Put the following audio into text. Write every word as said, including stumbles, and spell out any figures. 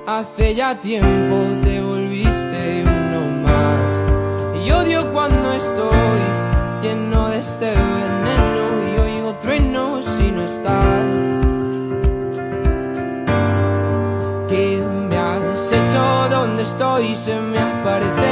Hace ya tiempo te volviste uno más. Y odio cuando estoy lleno de este veneno y oigo truenos si no estás. ¿Qué me has hecho? ¿Dónde estoy? Se me aparece